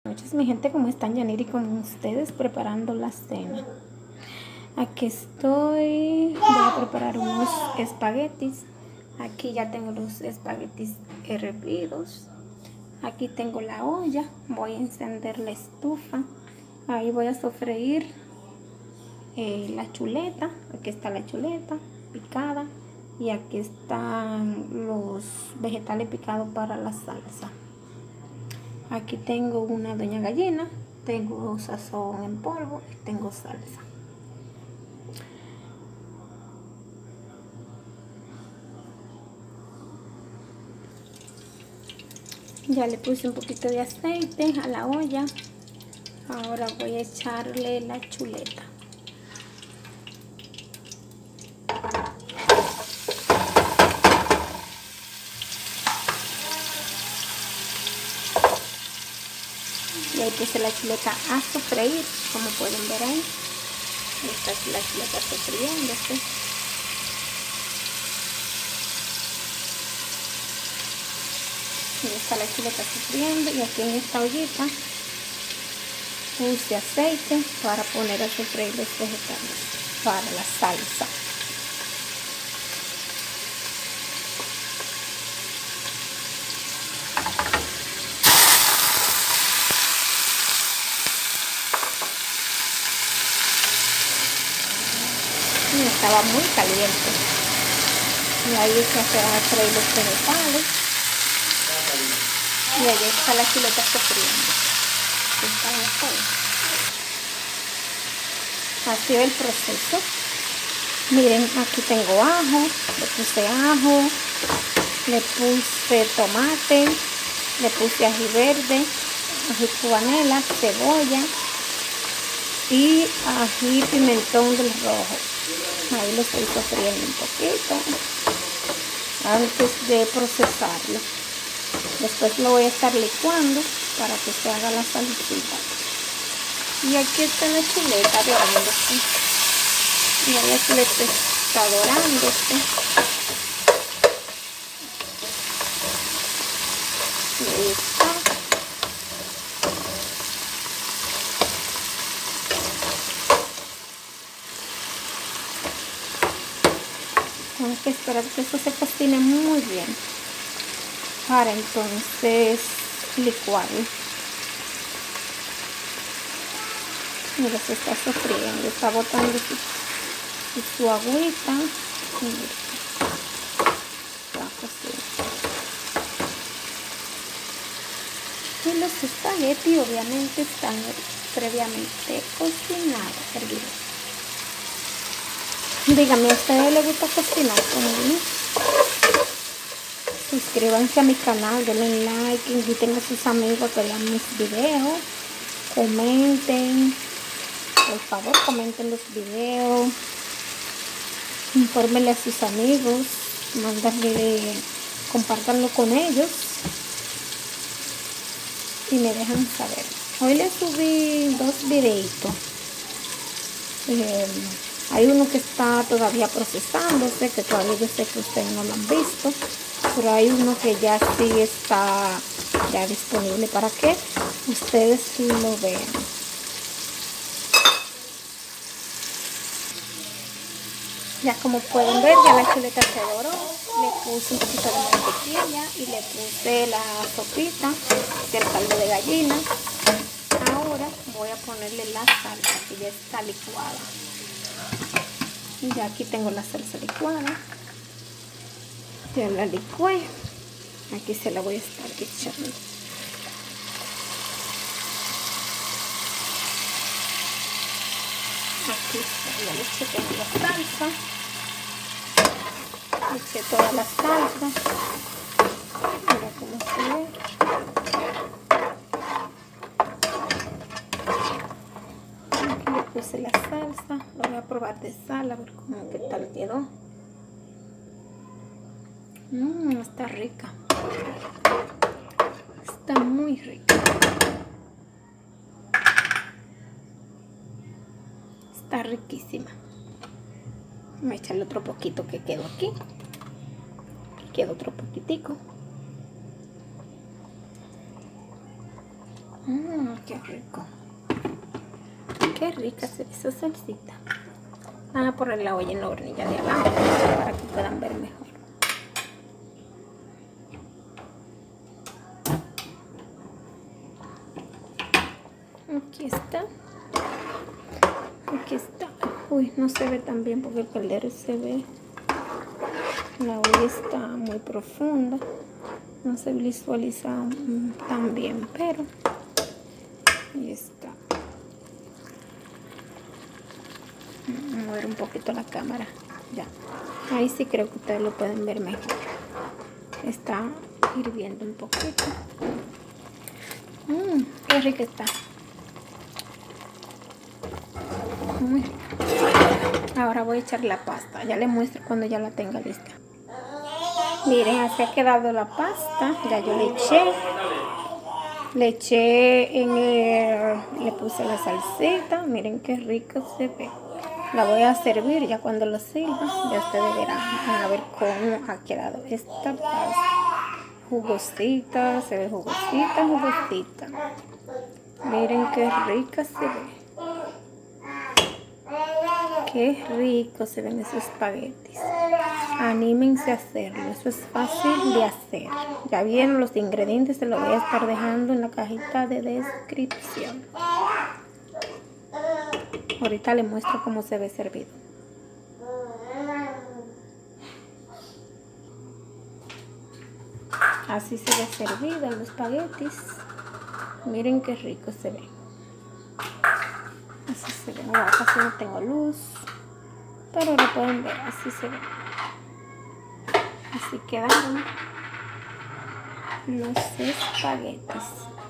Buenas noches, mi gente, ¿cómo están? Yaniri con ustedes preparando la cena. Aquí estoy, voy a preparar unos espaguetis. Aquí ya tengo los espaguetis hervidos. Aquí tengo la olla, voy a encender la estufa. Ahí voy a sofreír la chuleta. Aquí está la chuleta picada y aquí están los vegetales picados para la salsa. Aquí tengo una doña gallina, tengo sazón en polvo y tengo salsa. Ya le puse un poquito de aceite a la olla. Ahora voy a echarle la chuleta. Y ahí puse la chuleta a sofreír, como pueden ver ahí. Esta es la chuleta sofriéndose. Y está la chuleta sofriendo. Y aquí en esta ollita puse aceite para poner a sofreír los vegetales para la salsa. Y estaba muy caliente. Y ahí se van a freír los vegetales. Y ahí está la chuleta sofriendo. Así es el proceso. Miren, aquí tengo ajo, le puse tomate, le puse ají verde, ají cubanela, cebolla y ají pimentón del rojo. Ahí lo estoy sofriendo un poquito antes de procesarlo. Después lo voy a estar licuando para que se haga la salsita. Y aquí está la chuleta dorándose. Y la chuleta está dorándose. Y ahí está. Tengo que esperar que esto se cocine muy bien para entonces licuarlo. Mira, se está sofriendo, está botando su agüita. Mira, está cociendo. Y los espaguetis obviamente están previamente cocinados, hervidos. Díganme, ¿a ustedes les gusta cocinar conmigo? Suscríbanse a mi canal, denle like, inviten a sus amigos a que vean mis videos, comenten, por favor comenten los videos, infórmenle a sus amigos, compártanlo con ellos y me dejan saber. Hoy les subí 2 videitos. Hay uno que está todavía procesándose, que todavía yo sé que ustedes no lo han visto, pero hay uno que ya sí está ya disponible para que ustedes lo vean. Ya como pueden ver, ya la chuleta se doró. Le puse un poquito de mantequilla y le puse la sopita del caldo de gallina. Ahora voy a ponerle la salsa que ya está licuada. Y ya aquí tengo la salsa licuada. Ya la licué. Aquí se la voy a estar echando. Aquí está, ya le eché toda la salsa. Le eché toda la salsa. Mira cómo se ve. Aquí le puse la salsa. Lo voy a probar de sal a ver cómo qué tal quedó. Está rica. Está muy rica. Está riquísima. Voy a echarle otro poquito que quedó aquí. Queda otro poquitico. Qué rico. Qué rica se ve esa salsita. Van a poner la olla en la hornilla de abajo para que puedan ver mejor. Aquí está. Aquí está. Uy, no se ve tan bien porque el caldero se ve. La olla está muy profunda. No se visualiza tan bien, pero ahí está. Mover un poquito la cámara. Ya. Ahí sí creo que ustedes lo pueden ver mejor. Está hirviendo un poquito. Qué rica está. Ahora voy a echar la pasta. Ya les muestro cuando ya la tenga lista. Miren, así ha quedado la pasta. Ya yo le eché. Le eché en le puse la salsita. Miren qué rico se ve. La voy a servir ya cuando lo sirva. Ya ustedes verán a ver cómo ha quedado esta pasta. Jugosita, se ve jugosita, jugosita. Miren qué rica se ve. Qué rico se ven esos espaguetis. Anímense a hacerlo, eso es fácil de hacer. Ya vieron los ingredientes, se los voy a estar dejando en la cajita de descripción. Ahorita les muestro cómo se ve servido. Así se ve servido los espaguetis. Miren qué rico se ve. Así se ve. Ahora casi no tengo luz, pero lo pueden ver, así se ve. Así quedaron los espaguetis.